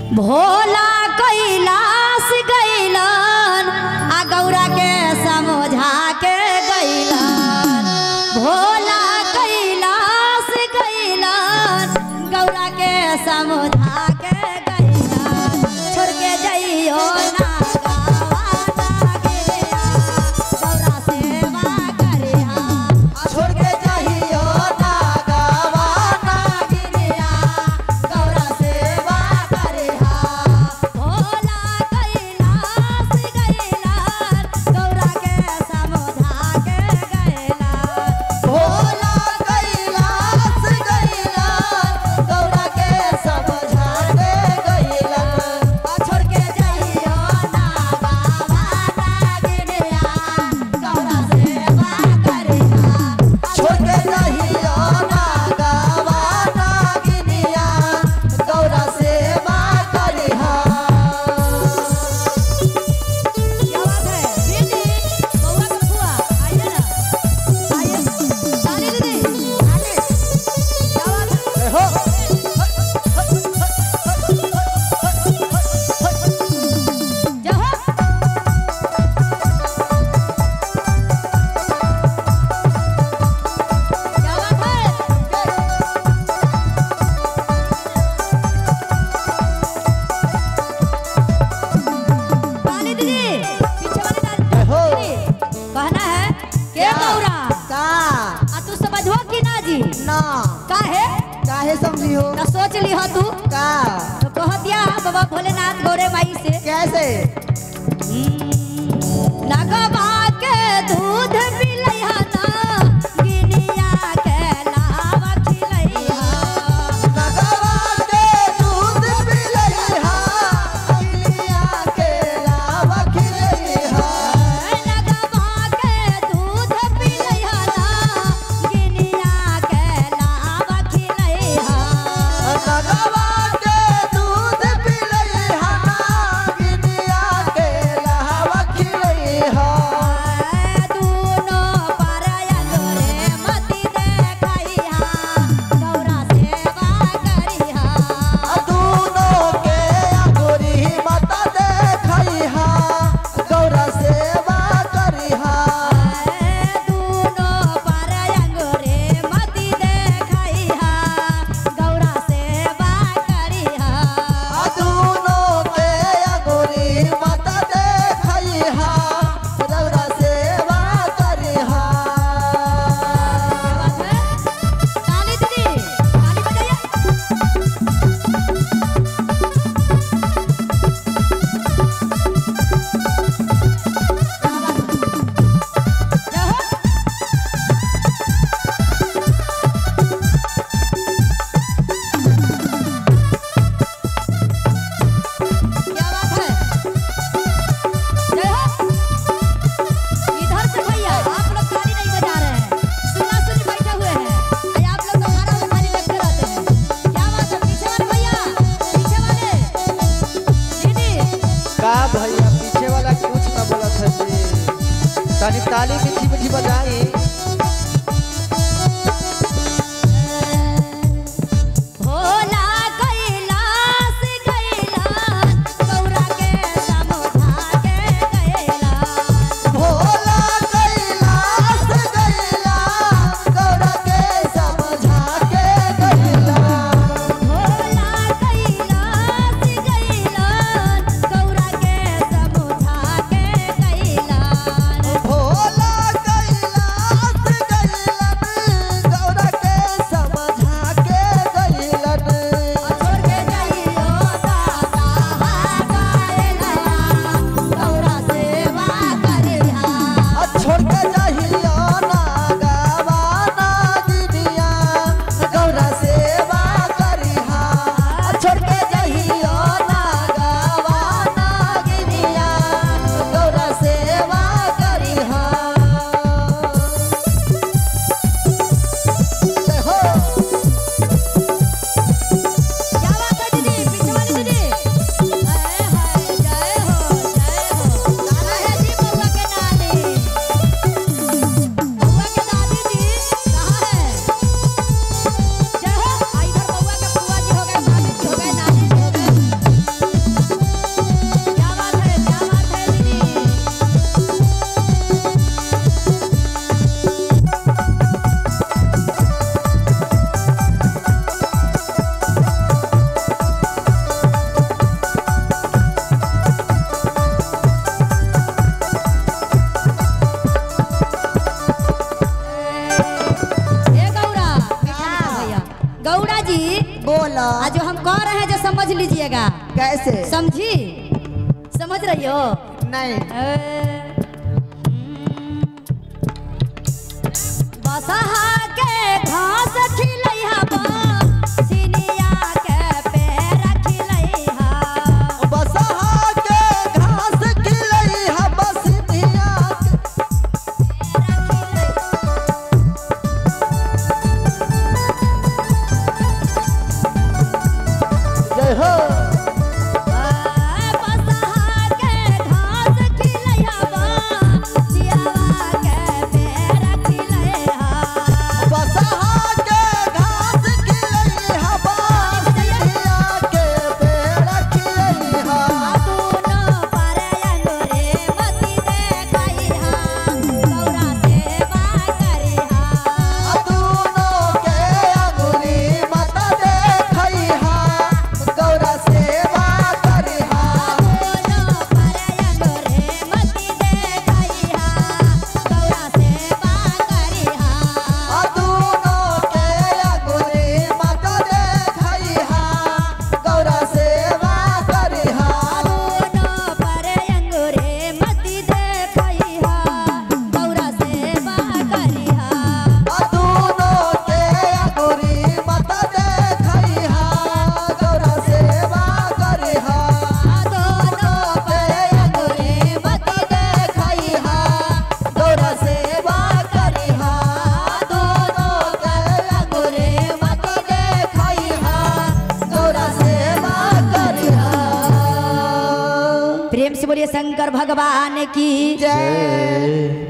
Bhola Kailash gallon आ गौरा के समझा के गैलन। भोला कैलाश गैलन गौरा के समझा के गैलन। छोड़ के जइयो ना काहे समझी हो ना सोच ली हो तू का तो कह दिया बाबा भोलेनाथ गौरे माई से कैसे नगवा के दूध पिलैहा ना गिनिया के लावा खिलैहा। नगवा के दूध पिलैहा गिनिया के लावा खिलैहा। नगवा के दूध पिलैहा ना गिनिया के लावा खिलैहा। नगवा के दूध पिलैहा गिनिया के लावा खिलैहा। दूनो पर अंगरे मति देखैहा गौरा सेवा करिहा। दूनो के अंगुरी मत देखैहा गौरा सेवा करिहा। दूनो पर अंगरे मति देखैहा गौरा सेवा करिहा। दूनो के अंगुरी मत देखैहा गौरा सेवा करिहा। ताली दीदी ताली बजाइए। क्या बात है जय हो। इधर से भैया आप लोग ताली नहीं बजा रहे हैं, सुना सुनी बैठे हुए हैं। अरे आप लोग तो खाना में खाली बैठे रहते हैं। क्या बात है पीछे वाले भैया पीछे वाले दीदी का भैया पीछे वाला कुछ न बोलत है जी तनी ताली मीठी मीठी बजाई। भोला कैलाश गैलन गौरा के समझा के गैलन। भोला कैलाश गैला गौरा के समझा के गैला। भोला कैलाश गैलन गौरा के समझा के गैलन। भोला कैलाश समझ लीजिएगा। कैसे? समझी? समझ रही हो? नहीं। बसहा के घास खिलैहा सिनिया के पैर खिलैहा। बसहा के घास खिलैहा बसिनिया जय हो। प्रेम से बोलिए शंकर भगवान की जय।